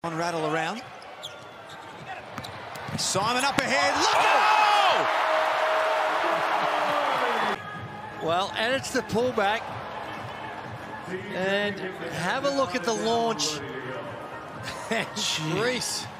On rattle around. Simon up ahead. Look Oh! Well, and it's the pullback. And have a look at the launch. And Reece